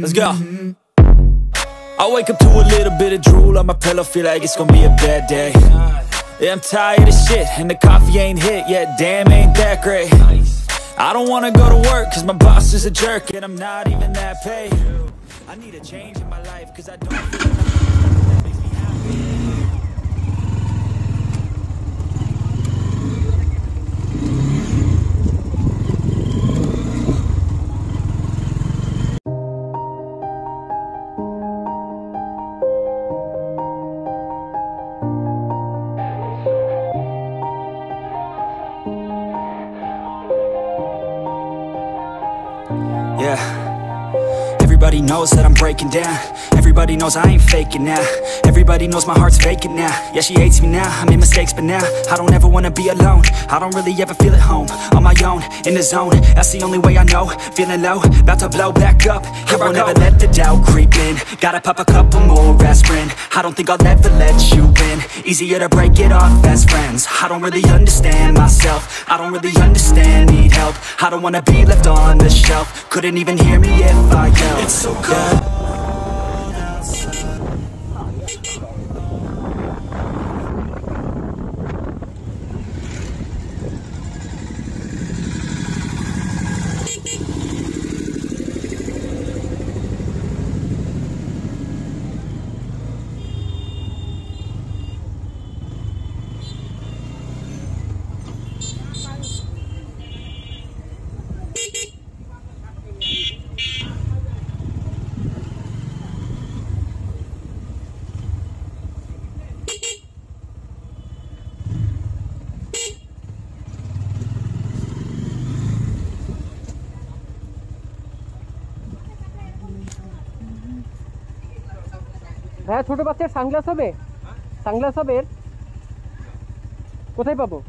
Let's go. I wake up to a little bit of drool on my pillow, feel like it's gonna be a bad day. Yeah, I'm tired of shit, and the coffee ain't hit yet, damn, ain't that great. I don't wanna go to work, cause my boss is a jerk, and I'm not even that paid. I need a change in my life, cause I don't feel like that makes me happy. Yeah. Everybody knows that I'm breaking down. Everybody knows I ain't faking now. Everybody knows my heart's vacant now. Yeah, she hates me now, I made mistakes but now I don't ever wanna be alone. I don't really ever feel at home. On my own, in the zone, that's the only way I know. Feeling low, about to blow back up. Here I won't ever let the doubt creep in. Gotta pop a couple more aspirin. I don't think I'll ever let you in. Easier to break it off best friends. I don't really understand myself. I don't really understand, need help. I don't wanna be left on the shelf. Couldn't even hear me if I yelled. It's so cold outside. হ্যাঁ, ছোট বাচ্চার sunglass হবে? Sunglass হবে? কোথায় পাবো?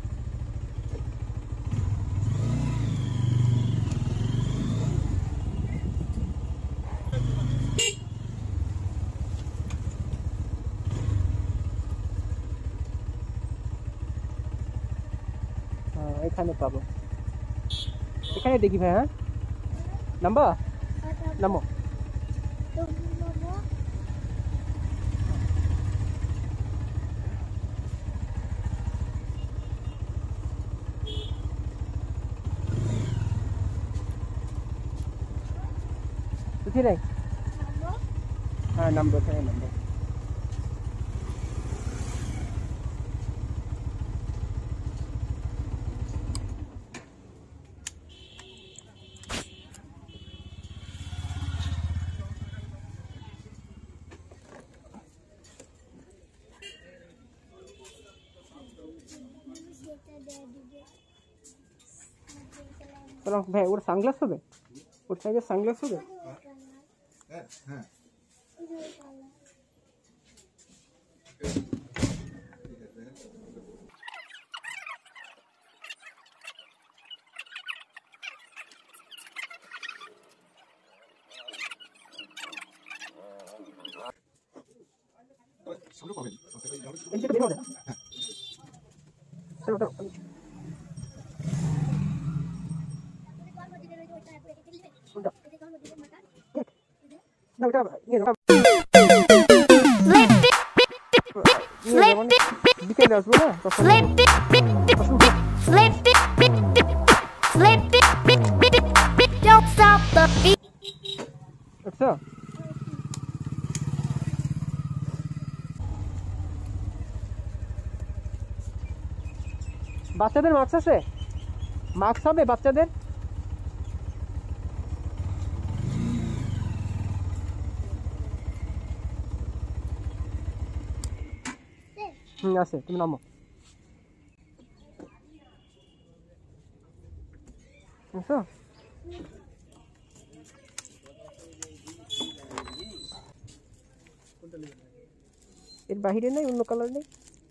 এখানে পাবো, এখানে দেখি ভাই। হ্যাঁ, নাম্বার নামো। বুঝি নাই? হ্যাঁ, নাম্বার, এখানে নাম্বার। ভাই, ওর সানগ্লাস হবে? ওর সাইজের সানগ্লাস হবে? হ্যাঁ। বিকেলে আসবো না? আচ্ছা, বাচ্চাদের মাস্ক আছে? মাস্ক হবে বাচ্চাদের? আছে, তুমি নামো। আচ্ছা, এর বাহিরে নেই? অন্য কালার নেই?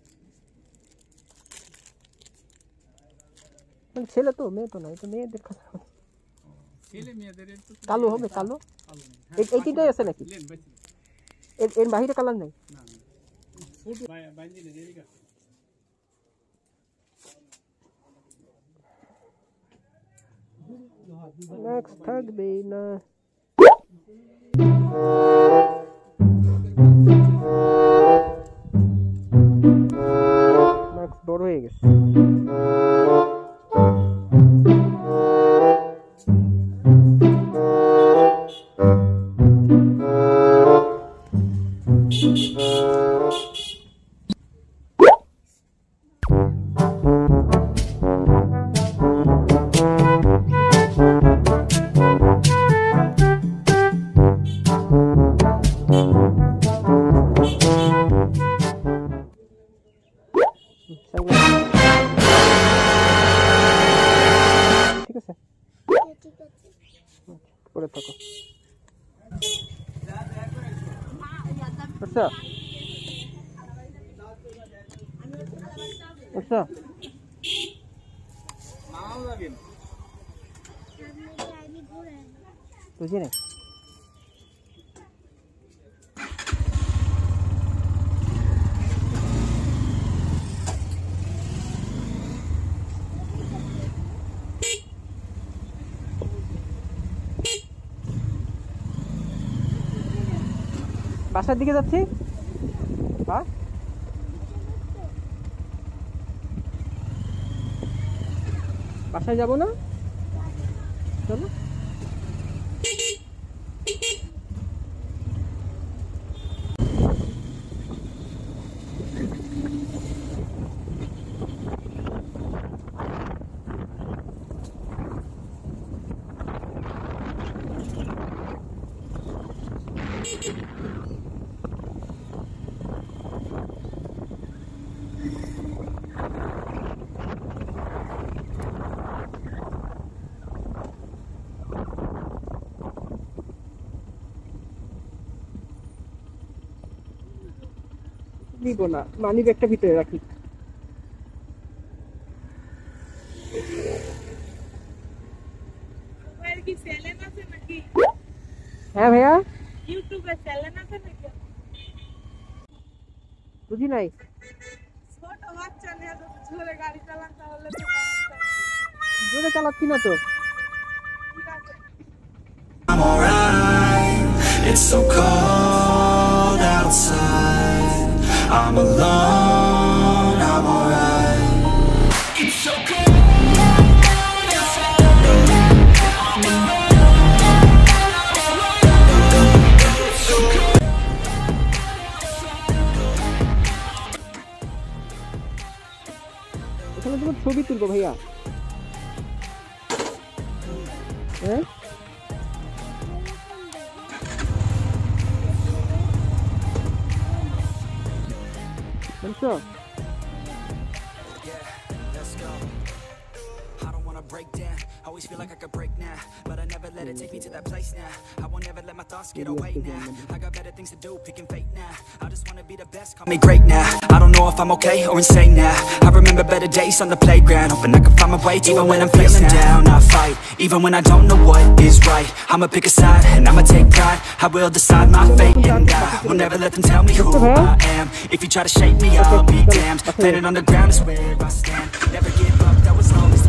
ছেলে তো, মেয়ে তো নয়, তো মেয়েদের কথা। কালো হবে? কালো এই তিনটাই আছে নাকি? এর বাহিরে কালার নেই? নেক্সট থাকবে না। মাস্ক বড় হয়ে গেছে। ঠিক আছে, করে থাকো। আচ্ছা আচ্ছা বুঝি না। বাসার দিকে যাচ্ছি। হ্যাঁ বাসায় যাবো না, চলো। নিব না, মানি ব্যাগটা ভিতরে রাখি। হ্যাঁ ভাইয়া, ইউটিউবে চ্যানেল আছে নাকি? বুঝি নাই। ছোট বাচ্চা নিয়ে যদি জোরে গাড়ি চালান তাহলে তো জোরে চালাচ্ছি না তো। ঠিক আছে। I'm alright, it's so cold outside. I'm alone, I'm alright. It's so cold outside. I'm alone, it's so cold. এখানে তোমার ছবি তুলবো ভাইয়া। হ্যাঁ বুঝছো? Yeah, let's go. I don't wanna break down. Always feel like I could break now, but I never let it take me to that place now. I won't ever let my thoughts get away now. I got better things to do, picking fate now. I just wanna be the best, call me great now. I don't know if I'm okay or insane now. I remember better days on the playground, hoping I can find my way even when I'm feeling down. I fight, even when I don't know what is right. I'ma pick a side and I'ma take pride. I will decide my fate and I will never let them tell me who I am. If you try to shake me, I'll be damned. Planet on the ground is where I stand. Never give up, that was always